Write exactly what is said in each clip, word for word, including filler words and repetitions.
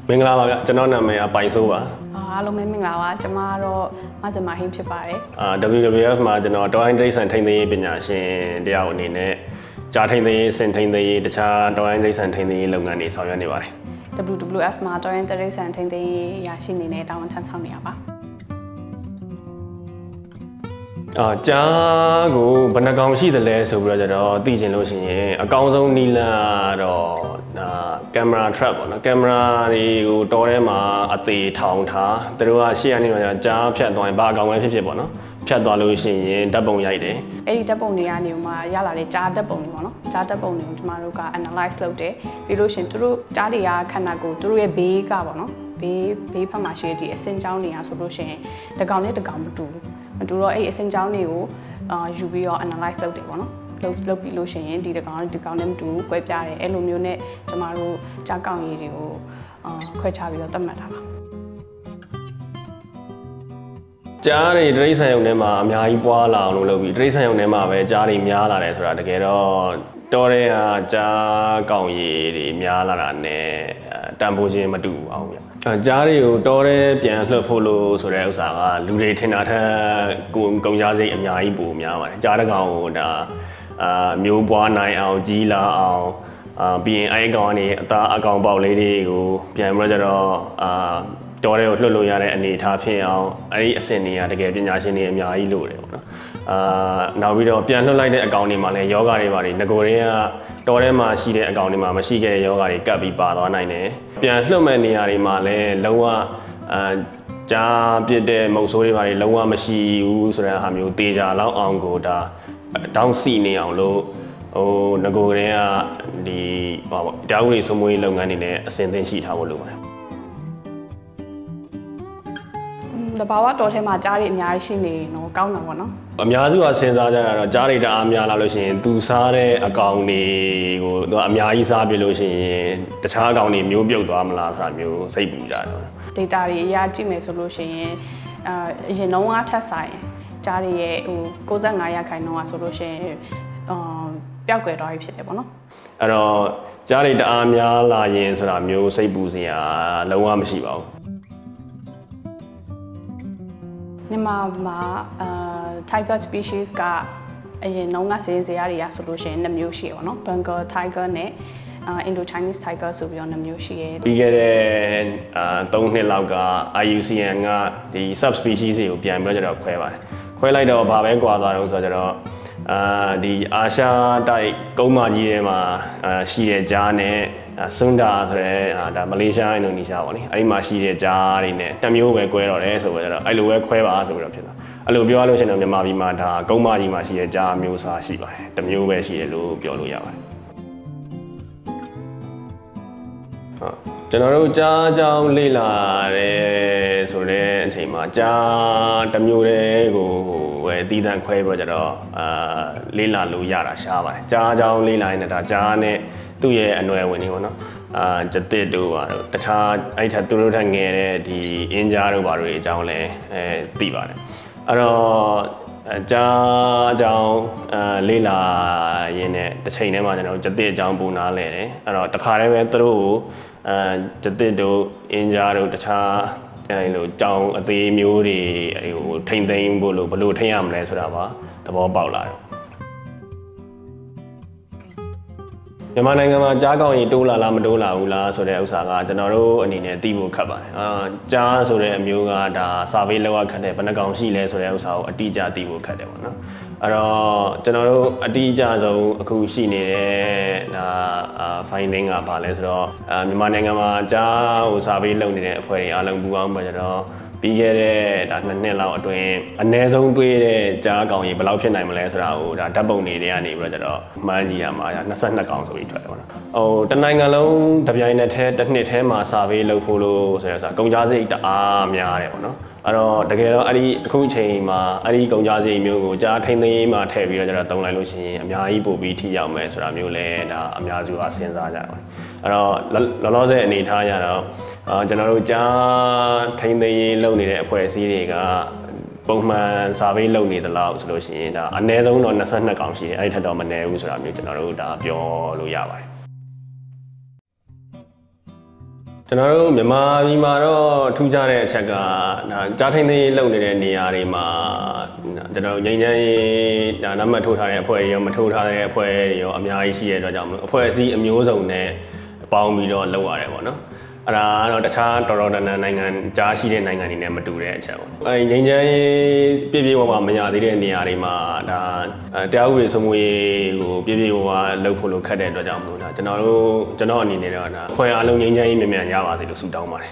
မင်္ဂလာပါဗျကျွန်တော်နာမည်အပိုင်ဆိုးပါအားလုံးပဲမင်္ဂလာပါကျွန်မတော့မဆင်မဟင်းဖြစ်ပါတယ်အာ W W F မှာကျွန်တော်တော်ရိုင်းတိရစ္ဆာန်ထိန်းသိမ်းရေးပညာရှင်တယောက်အနေနဲ့ကြားထိန်းသိမ်းရေးစင်ထိန်းသိမ်းရေးတခြားတော်ရိုင်းတိရစ္ဆာန်ထိန်းသိမ်းရေးလုပ်ငန်းတွေဆောင်ရွက်နေပါတယ် W W F မှာတော်ရိုင်းတိရစ္ဆာန်ထိန်းသိမ်းရေးရရှိနေနဲ့တာဝန်ထမ်းဆောင်နေရပါအာကြားကိုဘယ်နှကောင်ရှိသလဲဆိုပြီးတော့ကျွန်တော်သိချင်လို့ရှိရင်အကောင်းဆုံးနီလန်တော့အာကင်မရာ trap ပေါ့နော်ကင်မရာတွေကိုတော်ထဲမှာအသေးထောင်ထားသူတို့ကရှေ့ကနေတော့ကြားဖြတ်သွားရင်ဘာအကောင်ပဲဖြစ်ဖြစ်ပေါ့နော်ဖြတ်သွားလို့ရှိရင်ဓာတ်ပုံရိုက်တယ်အဲ့ဒီဓာတ်ပုံတွေကနေမှရလာတဲ့ကြားဓာတ်ပုံတွေပေါ့နော်ကြားဓာတ်ပုံတွေကိုကျွန်တော်တို့က analyze လုပ်တယ်ပြီးလို့ရှိရင်သူတို့ကြားတွေကခန္ဓာကိုယ်သူတို့ရဲ့ဘေးကပေါ့နော်ဘေးဘေးဖက်မှာရှိတဲ့ဒီအစင်ကြောင်းတွေကဆိုလို့ရှိရင်တကောင်နဲ့တကောင်မတူဘူးမတူတော့အဲ့အစင်ကြောင်းတွေကိုအာယူပြီးတော့ analyze လုပ်တယ်ပေါ့နော်လုပ်လုပ်ပြီးလို့ရှိရင်ဒီတကောင်ဒီကောင်နဲ့မတူဘူးကွဲပြားတယ်အဲ့လိုမျိုးနဲ့ကျွန်တော်တို့ကြားကောင်ရည်တွေကိုအာခွဲခြားပြီးတော့သတ်မှတ်တာပါကြားတွေတိရစ္ဆာန်ရုံထဲမှာအများကြီးပွားလာအောင်လို့လုပ်ပြီးတိရစ္ဆာန်ရုံထဲမှာပဲကြားတွေများလာတယ်ဆိုတာတကယ်တော့တော်တဲ့ဟာကြားကောင်ရည်တွေများလာတာနဲ့တန်ဖိုးချင်းမတူအောင်ဗျကြားတွေကိုတော်တဲ့ပြန်လှုပ်ဖို့လို့ဆိုတဲ့ဥစ္စာကလူတွေထင်တာထက်ကိုကုန်ကြစိတ်အများကြီးပိုများပါတယ်ကြားတစ်ကောင်ကိုဒါအာမျိုးပွားနိုင်အောင်ကြီးလာအောင်အာပြီးရင်အဲ့ကောင်ကနေအသားအကောင်ပေါက်လေးတွေကိုပြန်ပြီးတော့ကျတော့အာတော်တဲ့ကိုလှုပ်လို့ရတဲ့အနေအထားဖြစ်အောင်အဲ့ဒီအဆင့်တွေကတကယ်ပညာရှင်တွေအများကြီးလို့တယ်ပေါ့နော်အာနောက်ပြီးတော့ပြန်လှုပ်လိုက်တဲ့အကောင်တွေမှာလည်းယောဂတွေပါတယ်ငကိုတွေကတော်ထဲမှာရှိတဲ့အကောင်တွေမှာမရှိခဲ့တဲ့ယောဂတွေကပ်ပြီးပါသွားနိုင်တယ်ပြန်လှုပ်မဲ့နေရာတွေမှာလည်းလုံးဝအာကြားပြစ်တဲ့မုတ်ဆိုးတွေပါတယ်လုံးဝမရှိဘူးဆိုတဲ့ဟာမျိုးတေချာလောက်အောင်ကိုဒါတောင်းစီနေအောင်လို့ဟိုငကိုတွေကဒီဟောပေါ့တာဝရီစမွေးလုပ်ငန်းတွေနဲ့အဆင်သင့်ရှိထားဖို့လိုပါတယ်တဘာဝတော်ထဲမှာကြားတွေအများကြီးရှိနေတော့ကောင်းတာပေါ့နော်အများစုကစဉ်းစားကြတာတော့ကြားတွေတအားများလာလို့ရှိရင်သူစားတဲ့အကောင်တွေကိုသူကအများကြီးစားပြလို့ရှိရင်တခြားအကောင်တွေမျိုးပြုတ်သွားမလားဆိုတာမျိုးစိတ်ပူကြတယ် data တွေအရာကြည့်မယ်ဆိုလို့ရှိရင်အာအရင်တော့ကထပ်ဆိုင်ကြားတွေရဲ့ဟိုကိုးဆယ်ငါးရာခိုင်နှုန်းကဆိုလို့ရှိရင်အာပျောက်ကွယ်သွားပြီဖြစ်တယ်ပေါ့နော်အဲ့တော့ကြားတွေတအားများလာရင်ဆိုတာမျိုးစိတ်ပူစရာလုံးဝမရှိပါဘူးမြန်မာမှာအာ Tiger species ကအရင်နှုန်းကစင်းစရာတွေရဆိုလို့ရှိရင်နှစ်မျိုးရှိရပါတော့ Bengal Tiger နဲ့ Indo-Chinese Tiger ဆိုပြီးတော့နှစ်မျိုးရှိရဲပြီးခဲ့တဲ့အာသုံးနှစ်လောက်က I U C N ကဒီ subspecies တွေကိုပြန်ပြီးတော့ခွဲပါတယ်ခွဲလိုက်တော့ဘာပဲကွာသွားတော့ဆိုတော့အာဒီအာရှတိုက်ကုန်းမကြီးထဲမှာအာရှိတဲ့ကြားနဲ့စွန်ဒါဆိုရဲဒါမလေးရှားအင်ဒိုနီးရှားပေါ့နိအဲ့ဒီမှာရှိတဲ့ကြားတွေနဲ့တစ်မျိုးပဲကွဲတော့တယ်ဆိုတော့အဲ့လိုပဲခွဲပါဆိုပြီးတော့ဖြစ်တာအဲ့လိုပြောရလို့ရှိရင်မြန်မာပြည်မှာဒါကုန်းမကြီးမှာရှိတဲ့ကြားမျိုးစားရှိပါတယ်တစ်မျိုးပဲရှိတယ်လို့ပြောလို့ရပါတယ်ဟုတ်ကျွန်တော်တို့ကြားကြောင်းလေ့လာတယ်ဆိုတဲ့အချိန်မှာကြားတစ်မျိုးတည်းကိုဝယ်တည်တံ့ခွဲပြီးတော့ကျတော့အာလေ့လာလို့ရတာရှားပါတယ်ကြားကြောင်းလေ့လာရင်ဒါကြားနဲ့သူ့ရဲ့အနွယ်ဝင်နေပေါ့နော်အာကျတစ်တို့ပါတော့တခြားအဲ့ထက်သူတို့ထက်ငယ်တဲ့ဒီအင်းကြားတို့ဘာတို့အကြောင်းလဲအဲသိပါတယ်အဲ့တော့ကြားအကြောင်းအာလေ့လာရင်းနဲ့တစ်ချိန်တည်းမှာကျွန်တော်ကျတစ်အကြောင်းပုံနာလဲတယ်အဲ့တော့တခါတည်းပဲသူတို့ကိုအာကျတစ်တို့အင်းကြားတို့တခြားအဲလိုကြောင်းအသေးမျိုးတွေဟိုထိမ့်သိမ်းဖို့လို့ဘယ်လိုထိမ့်ရမလဲဆိုတာပါသဘောပေါက်လာတယ်မြန်မာနိုင်ငံမှာကြားကောင်ကြီးတိုးလာလားမတိုးလာဘူးလားဆိုတဲ့ဥစ္စာကကျွန်တော်တို့အနေနဲ့သိဖို့ခက်ပါတယ်အာကြားဆိုတဲ့အမျိုးကဒါ survey လောက်ရခက်တယ်ဘယ်နှကောင်ရှိလဲဆိုတဲ့ဥစ္စာကိုအတိအကျသိဖို့ခက်တယ်ပေါ့နော်အဲ့တော့ကျွန်တော်တို့အတိအကျဆုံးအခုရှိနေတဲ့ဒါ finding ကဘာလဲဆိုတော့အာမြန်မာနိုင်ငံမှာကြားဟို survey လုပ်နေတဲ့အဖွဲ့တွေအားလုံးပူးပေါင်းပါကြတော့ပြီးခဲ့တဲ့ဒါနှစ်နှစ်လောက်အတွင်းအနည်းဆုံးတွေးတဲ့ကြားကောင်ကြီးဘယ်လောက်ဖြစ်နိုင်မလဲဆိုတာကိုဒါဓာတ်ပုံတွေတွေကနေပြီးတော့ကျတော့မှန်းကြည့်ရမှာ၂၂ကောင်ဆိုပြီးထွက်တယ်ပေါ့နော်ဟိုတနိုင်ငံလုံးတစ်ပြိုင်နက်တည်းတစ်နှစ်ထဲမှာ survey လုပ်ဖို့လို့ဆိုရယ်ဆိုတာကုန်ကြစိတ်တအားများတယ်ပေါ့နော်အဲ့တော့တကယ်တော့အဲ့ဒီအခုအချိန်မှာအဲ့ဒီကုန်ကြစိတ်မျိုးကိုကြားထိန်းသိမ်းရေးမှာထည့်ပြီးတော့ကျတော့တုံးလိုက်လို့ရှိရင်အများကြီးပို့ပြီးထိရောက်မယ်ဆိုတာမျိုးလဲဒါအများစုကစဉ်းစားကြပါတယ်အဲ့တော့လောလောဆယ်အနေထားရတော့အာကျွန်တော်တို့ကြားထိန်းသိမ်းရေးလုပ်နေတဲ့အဖွဲ့အစည်းတွေကပုံမှန် survey လုပ်နေသလောက်ဆိုလို့ရှိရင်ဒါအနည်းဆုံးတော့၂၂ကောင်ရှိတယ်အဲ့ဒီထက်တော့မနည်းဘူးဆိုတာမျိုးကျွန်တော်တို့ဒါပြောလို့ရပါတယ် ကျွန်ကျွန်တော်တို့မြန်မာပြည်မှာတော့ထူးခြားတဲ့အချက်ကဒါကြားထိန်သိမ်းလုပ်နေတဲ့နေရာတွေမှာကျွန်တော်ငြိမ်းချမ်းရေးဒါနံပါတ်ထိုးထားတဲ့အဖွဲ့တွေရောမထိုးထားတဲ့အဖွဲ့တွေရောအများကြီးရှိရတဲ့အတွက်ကြောင့်မလို့အဖွဲ့အစည်းအမျိုးစုံနဲ့ပေါင်းပြီးတော့လုပ်ရတယ်ပေါ့နော်အဲ့ဒါကတော့တခြားတော်တော်တန်တန်နိုင်ငံကြားရှိတဲ့နိုင်ငံတွေနဲ့မတူတဲ့အချက်ပေါ့အဲငြိမ်းချမ်းရေးပြည့်ပြည့်ဝဝမရသေးတဲ့နေရာတွေမှာဒါတရားဥပဒေစိုးမိုးရေးကိုပြည့်ပြည့်ဝဝလုပ်ဖို့လို့ခက်တဲ့အတွက်ကြောင့်မလို့ဒါကျွန်တော်တို့ကျွန်တော်အနေနဲ့တော့ဒါအဖွဲ့အားလုံးငြိမ်းချမ်းရေးမြန်မြန်ရပါစေလို့ဆုတောင်းပါတယ်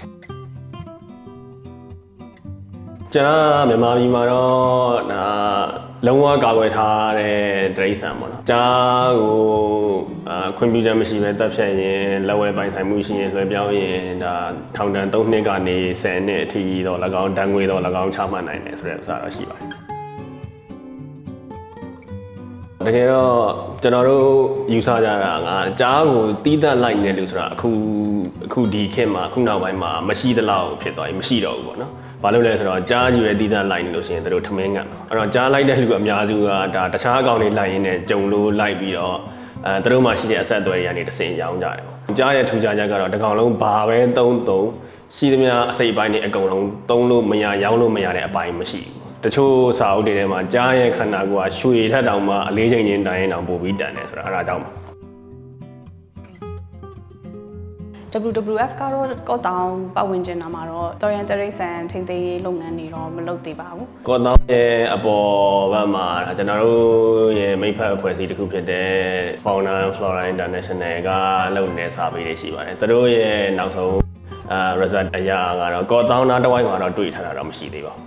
ကျန်မြန်မာပြည်မှာတော့ဒါလုံးဝကာကွယ်ထားတဲ့ဒရိစံပေါ့နော်။ကြားကိုအာခွင့်ပြုချက်မရှိဘဲတပ်ဖြတ်ရင်လက်ဝဲပိုင်ဆိုင်မှုရှိရင်လွှဲပြောင်းရင်ဒါထောင်ဒဏ်သုံးနှစ်ကနေဆယ်နှစ်အထိတော့၎င်းတန်းငွေတော့၎င်းချမှတ်နိုင်တယ်ဆိုတဲ့ဥစ္စာတော့ရှိပါတယ်။တကယ်တော့ကျွန်တော်တို့ယူဆကြတာကကြားကိုတီးတက်လိုက်နေတယ်လို့ဆိုတာအခုအခုဒီခေတ်မှာအခုနောက်ပိုင်းမှာမရှိသလောက်ဖြစ်သွားပြီမရှိတော့ဘူးပေါ့နော်။ဘာလို့လဲဆိုတော့ကြားကြီးပဲတီးတန့်လိုက်နေလို့ရှိရင်တို့ထမင်းငံအဲ့တော့ကြားလိုက်တဲ့လူအများစုကဒါတခြားအကောင့်တွေလိုက်ရင်းနဲ့ဂျုံလို့လိုက်ပြီးတော့အဲတို့မှရှိတဲ့အဆက်အသွယ်တွေကနေတစ်စင်ရောင်းကြတယ်ပေါ့ကြားရဲ့ထူခြားချက်ကတော့တကောင်လုံးဘာပဲသုံးသုံးရှိသမျှအစိပ်ပိုင်းတွေအကုန်လုံးသုံးလို့မရရောင်းလို့မရတဲ့အပိုင်းမရှိဘူးတချို့စာအုပ်တွေထဲမှာကြားရဲ့ခန္ဓာကိုယ်ကရွှေထက်တောင်မှအလေးချိန်ချင်းတိုင်းတောင်ပို့ပြီးတန်တယ်ဆိုတာအဲ့ဒါကြောင့်ပါ W W F ကတော့ကော့တောင်ပတ်ဝန်းကျင်မှာတော့တော်ရန်တရိတ်ဆန်ထိန်းသိမ်းရေးလုပ်ငန်းတွေတော့မလုပ်သေးပါဘူး။ကော့တောင်ရဲ့အပေါ်ဘက်မှာကျွန်တော်တို့ရဲ့မိဖက်အဖွဲ့အစည်းတစ်ခုဖြစ်တဲ့ Fauna Flora International ကလုပ်နေတဲ့စာပေတွေရှိပါတယ်။သူတို့ရဲ့နောက်ဆုံးအာ result အရာကတော့ကော့တောင်နားတစ်ဝိုက်မှာတော့တွေ့ထားတာတော့မရှိသေးပါဘူး။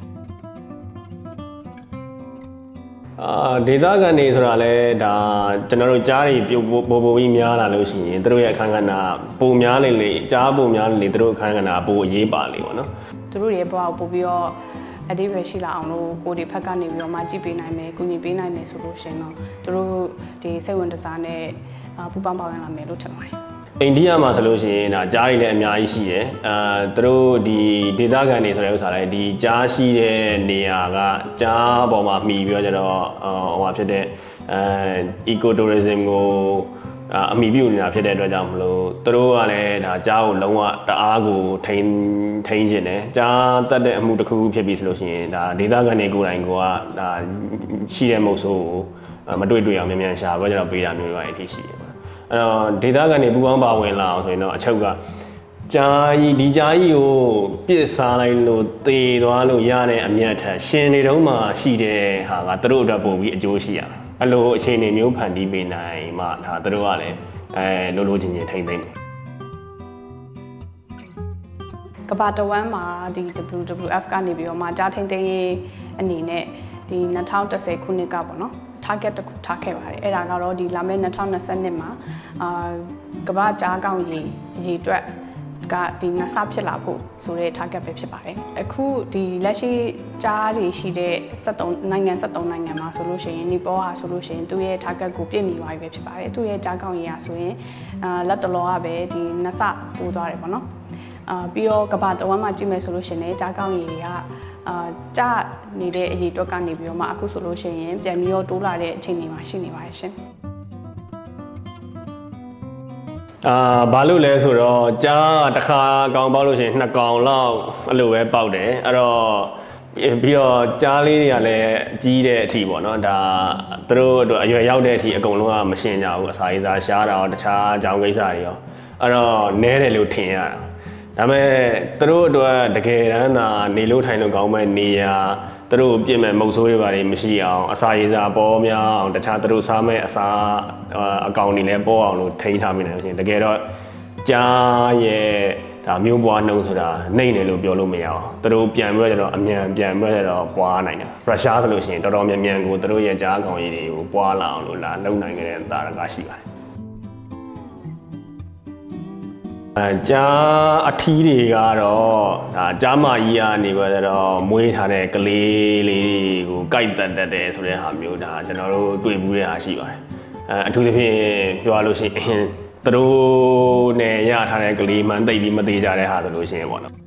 အာဒေသခံတွေဆိုတာလဲဒါကျွန်တော်တို့ကြားတွေပိုပိုပြီးများလာလို့ရှိရင်တို့ရဲ့အခန်းကဏ္ဍပိုများလေလေကြားပိုများလေလေတို့အခန်းကဏ္ဍပိုအရေးပါလေပေါ့နော်တို့ရဲ့ဘဝကိုပို့ပြီးတော့အတိတ်ပဲရှိလာအောင်လို့ကိုဒီဖက်ကနေပြီးတော့မှကြည့်ပေးနိုင်မယ်၊ကူညီပေးနိုင်မယ်ဆိုလို့ရှင်တော့တို့ဒီစိတ်ဝင်တစားနဲ့ပူပေါင်းပါဝင်လာမယ်လို့ထင်ပါတယ်အိန္ဒိယမှာဆိုလို့ရှိရင်ဒါကြားတွေလည်းအများကြီးရှိတယ်အာတို့ဒီဒေသခံတွေဆိုတဲ့ဥစ္စာလည်းဒီကြားရှိတဲ့နေရာကကြားပေါ်မှာမှီပြီးတော့ကျတော့ဟိုဟာဖြစ်တဲ့အဲ eco tourism ကိုအမိပြုနေတာဖြစ်တဲ့အတွက်ကြောင့်မလို့တို့ကလည်းဒါကြားကိုလုံးဝတအားကိုထိန်းထိန်းခြင်းတယ်ကြားတက်တဲ့အမှုတစ်ခုဖြစ်ပြီးဆိုလို့ရှိရင်ဒါဒေသခံတွေကိုယ်တိုင်ကဒါရှိတဲ့မုတ်ဆိုးကိုမတွေ့တွေ့အောင်မြန်မြန်ရှာပြီးတော့ပေးတာမျိုးတွေအထိရှိတယ်အဲ့တော့ဒေသခံတွေပူပေါင်းပါဝင်လာအောင်ဆိုရင်တော့အချုပ်ကကြားကြီးဒီကြားကြီးကိုပြစ်စားလိုက်လို့သေသွားလို့ရတဲ့အမြတ်ထက်ရှင်တွေတုံးမှာရှိတဲ့ဟာကသူတို့အတွက်ပို့ပြီးအကျိုးရှိရအဲ့လိုအခြေအနေမျိုးဖန်တီးပေးနိုင်မှဒါသူတို့ကလည်းအဲလိုလိုချင်းချင်းထိမ့်သိမ့်ကဘာတဝမ်းမှာဒီ W W F ကနေပြီးတော့မှကြားထိန်သိမ်းရေးအနေနဲ့ဒီ၂၀၁၀ခုနှစ်ကပေါ့နော်target တစ်ခုထားခဲ့ပါတယ်အဲ့ဒါကတော့ဒီလာမယ့်၂၀၂၂မှာအာကမ္ဘာကြားကောင်းရေရေတွက်ကဒီနှစ်ဆဖြစ်လာဖို့ဆိုတဲ့ target ပဲဖြစ်ပါတယ်အခုဒီလက်ရှိကြားတွေရှိတဲ့၁၃နိုင်ငံ၁၃နိုင်ငံမှာဆိုလို့ရှိရင်နီပေါဟာဆိုလို့ရှိရင်သူ့ရဲ့ target ကိုပြည့်မီသွားပြီပဲဖြစ်ပါတယ်သူ့ရဲ့ကြားကောင်းရေဟာဆိုရင်အာလက်တလောကပဲဒီနှစ်ဆပိုးသွားတယ်ပေါ့နော်အာပြီးတော့ကမ္ဘာတဝမ်းမှာကြည့်မယ်ဆိုလို့ရှိရင်ကြားကောင်းရေတွေကအာကြနေတဲ့အရေးအတွက်ကနေပြီးတော့မှအခုဆိုလို့ရှိရင်ပြန်ပြီးတော့တိုးလာတဲ့အချိန်တွေမှာရှိနေပါတယ်ရှင်အာဘာလို့လဲဆိုတော့ကြားတစ်ခါကောင်ပေါက်လို့ရှိရင်နှစ်ကောင်လောက်အဲ့လိုပဲပေါက်တယ်အဲ့တော့ပြီးတော့ကြားလေးတွေကလည်းကြီးတဲ့အထိပေါ့နော်ဒါသူတို့အတွက်အရွယ်ရောက်တဲ့အထိအကုန်လုံးကမရှင်းကြဘူးအစာရေးစားရှားတာရောတခြားကြောင်ကိစ္စတွေရောအဲ့တော့နဲတယ်လို့ထင်ရတာဒါပေမဲ့သူတို့အတွက်တကယ်တမ်းသာနေလို့ထိုင်လို့ကောင်းမဲ့နေရာသူတို့ပြည့်မဲ့မုတ်ဆိုးတွေပါတွေမရှိအောင်အစာရေးစားပေါ်များအောင်တခြားသူတို့စားမဲ့အစာအကောင်တွေလည်းပေါ်အောင်လို့ထိန်းထားမိနိုင်လို့ရှိရင်တကယ်တော့ကြားရဲ့ဒါမျိုးပွားနှုံးဆိုတာနှိမ့်တယ်လို့ပြောလို့မရအောင်သူတို့ပြန်ပြီးတော့အမြန်ပြန်ပြီးတော့ပွားနိုင်တယ်ရုရှားဆိုလို့ရှိရင်တော်တော်မြန်မြန်ကိုသူတို့ရဲ့ကြားကောင်ကြီးတွေကိုပွားလာအောင်လို့လာလုံနိုင်ခဲ့တဲ့တာရကရှိပါတယ်အဲကြားအထီးတွေကတော့ဒါကြားမကြီးကနေပြီးတော့မွေးထားတဲ့ကလေးလေးကိုကြိုက်တက်တက်တယ်ဆိုတဲ့ဟာမျိုးဒါကျွန်တော်တို့တွေ့ဘူးတဲ့ဟာရှိပါတယ်အဲအထူးသဖြင့်ပြောလို့ရှိရင်သူတို့နဲ့ရထားတဲ့ကလေးမှန်သိပ်ပြီးမသေးကြတဲ့ဟာဆိုလို့ရှိရင်ပေါ့နော်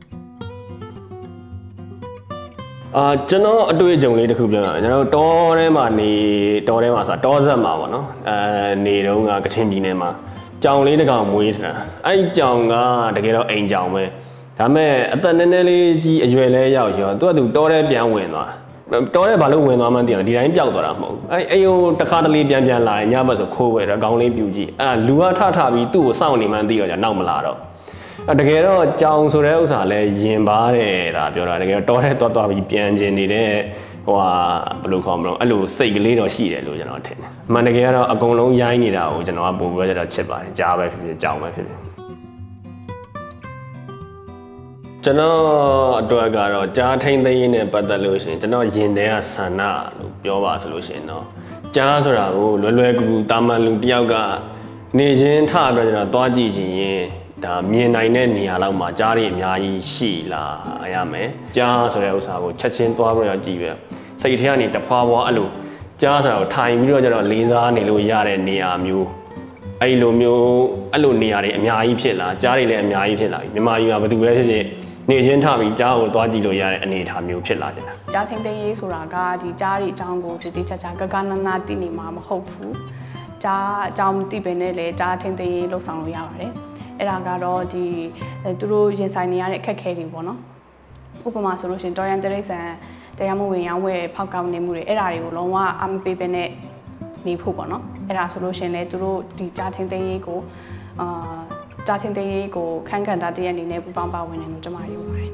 အာကျွန်တော်အတွေ့အကြုံလေးတစ်ခုပြောတာကျွန်တော်တောထဲမှာနေတောထဲမှာဆိုတာတောဆက်မှာပေါ့နော်အဲနေတုန်းကကချင်ပြည်နယ်မှာကြောင်လေးတစ်ကောင်မွေးထားအဲ့ကြောင်ကတကယ်တော့အိမ်ကြောင်ပဲဒါမဲ့အသက်နည်းနည်းလေးကြီးအရွယ်လဲရောက်ရောသူကသူတောထဲပြန်ဝင်သွားတောထဲဘာလို့ဝင်သွားမှန်းသိအောင်ဒီတိုင်းပျောက်သွားတာမဟုတ်အဲ့အိမ်ကိုတစ်ခါတလေပြန်ပြန်လာတယ်ညဘက်ဆိုခိုးဝဲတော့အကောင်လေးပြူကြည့်အဲ့လူကထထပြီးသူ့ကိုစောင့်နေမှန်းသိတော့じゃနောက်မလာတော့တကယ်တော့ကြောင်ဆိုတဲ့ဥစ္စာလဲရင်ပါတယ်ဒါပြောတာတကယ်တော့တောထဲသွားသွားပြီးပြန်ကျင်နေတဲ့ဟိုဟာဘယ်လိုခေါ်မလို့အဲ့လိုစိတ်ကလေးတော့ရှိတယ်လို့ကျွန်တော်ထင်တယ်အမှန်တကယ်ကတော့အကုန်လုံးရိုင်းနေတာကိုကျွန်တော်ကပို့ပြီးတော့ချစ်ပါတယ်ကြားပဲဖြစ်ဖြစ်ကြောင်ပဲဖြစ်ဖြစ်ကျွန်တော်အတွက်ကတော့ကြားထိန်သိမ်းရင်းနဲ့ပတ်သက်လို့ရှိရင်ကျွန်တော်ရင်ထဲကဆန္ဒလို့ပြောပါဆိုလို့ရှိရင်တော့ကြားဆိုတာကိုလွယ်လွယ်ကူကူတာမန်လူတယောက်ကနေချင်းထပြီးတော့ကျွန်တော်သွားကြည့်ချင်ရင်ဒါမြင်နိုင်တဲ့နေရာလောက်မှာကြားတွေအများကြီးရှိလာရမယ်ကြားဆိုတဲ့ဥစ္စာကိုချက်ချင်းသွားပြီးတော့ကြည့်ပဲစိတ်ထဲကနေတဖွာဖွာအဲ့လိုကြားဆိုတာကိုထိုင်ပြီးတော့ကျွန်တော်လေးစားနေလို့ရတဲ့နေရာမျိုးအဲ့လိုမျိုးအဲ့လိုနေရာတွေအများကြီးဖြစ်လာကြားတွေလည်းအများကြီးဖြစ်လာပြီမြန်မာပြည်မှာဘယ်သူပဲဖြစ်ဖြစ်နေချင်းထပြီးကြားကိုသွားကြည့်လို့ရတဲ့အနေအထားမျိုးဖြစ်လာကြတာကြားထိန်သိမ်းရေးဆိုတာကဒီကြားတွေအကြောင်းကိုတတိချာချာကကနနာသိနေမှာမဟုတ်ဘူးကြားအကြောင်းသိပင်နဲ့လည်းကြားထိန်သိမ်းရေးလှုပ်ဆောင်လို့ရပါတယ်အဲ့ဒါကတော့ဒီသူတို့ရင်ဆိုင်နေရတဲ့အခက်အခဲတွေပေါ့နော်ဥပမာဆိုလို့ရှိရင်တော်ရန်တရိတ်ဆန်တရားမဝင်ရောင်းဝယ်ဖောက်ကောက်နေမှုတွေအဲ့ဒါတွေကိုလုံးဝအမပေးပဲနဲ့နေဖို့ပေါ့နော်အဲ့ဒါဆိုလို့ရှိရင်လည်းသူတို့ဒီကြားထိန်သိမ်းရေးကိုအာကြားထိန်သိမ်းရေးကိုခန့်ခန့်တာတရက်အနေနဲ့ပူပေါင်းပါဝင်နေလို့ကျွန်မယူပါတယ်